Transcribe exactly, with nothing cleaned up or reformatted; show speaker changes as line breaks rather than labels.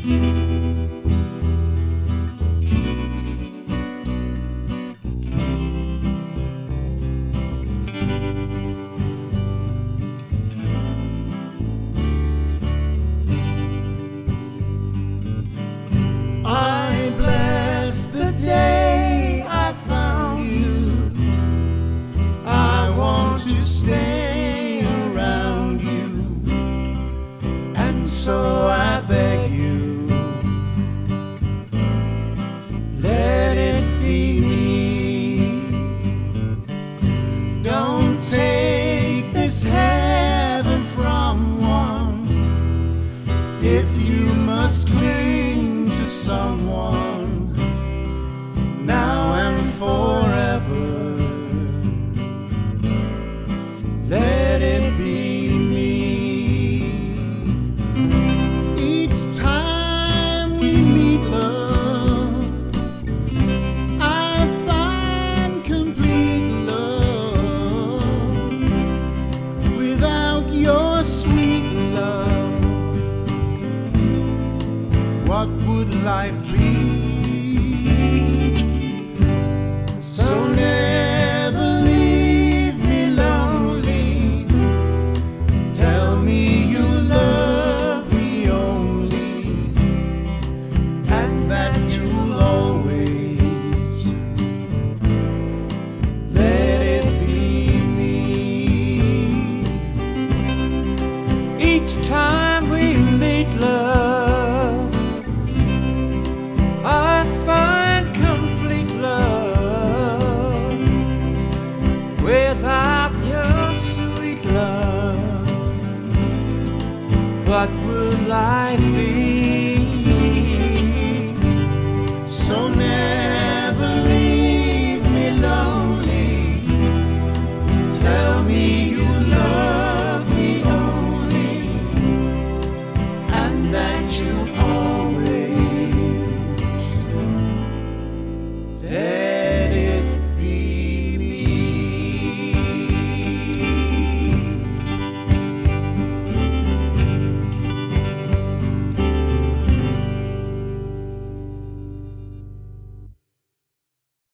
I bless the day I found you. I want to stay around you, and so I beg you, let it be me. Don't take this heaven from one if you must cling to someone now and forever. Let it be me. Each time we meet, love, I find complete love. Without your sweet love, what would life be? So never leave me lonely. Tell me you love me only, and that you'll always let it be me.
Each time we meet, love, I find complete love. Without your sweet love, what would life be?